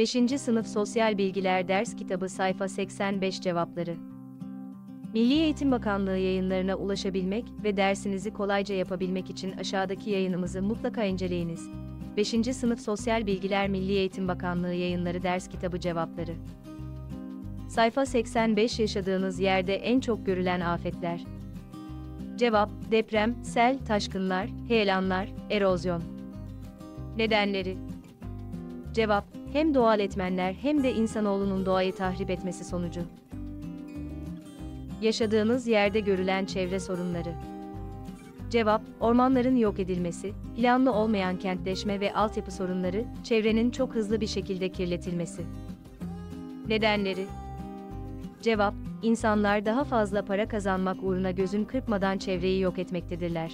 5. Sınıf Sosyal Bilgiler Ders Kitabı Sayfa 85 Cevapları. Milli Eğitim Bakanlığı yayınlarına ulaşabilmek ve dersinizi kolayca yapabilmek için aşağıdaki yayınımızı mutlaka inceleyiniz. 5. Sınıf Sosyal Bilgiler Milli Eğitim Bakanlığı Yayınları Ders Kitabı Cevapları. Sayfa 85 Yaşadığınız yerde en çok görülen afetler. Cevap: deprem, sel, taşkınlar, heyelanlar, erozyon. Nedenleri. Cevap: hem doğal etmenler hem de insanoğlunun doğayı tahrip etmesi sonucu. Yaşadığınız yerde görülen çevre sorunları. Cevap: ormanların yok edilmesi, planlı olmayan kentleşme ve altyapı sorunları, çevrenin çok hızlı bir şekilde kirletilmesi. Nedenleri. Cevap: insanlar daha fazla para kazanmak uğruna gözün kırpmadan çevreyi yok etmektedirler.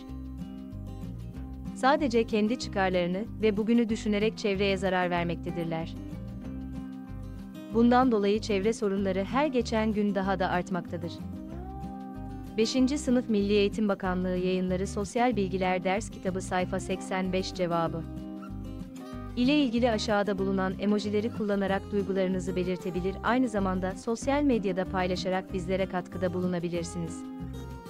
Sadece kendi çıkarlarını ve bugünü düşünerek çevreye zarar vermektedirler. Bundan dolayı çevre sorunları her geçen gün daha da artmaktadır. 5. Sınıf Milli Eğitim Bakanlığı Yayınları Sosyal Bilgiler Ders Kitabı Sayfa 85 Cevabı ile ilgili aşağıda bulunan emojileri kullanarak duygularınızı belirtebilir, aynı zamanda sosyal medyada paylaşarak bizlere katkıda bulunabilirsiniz.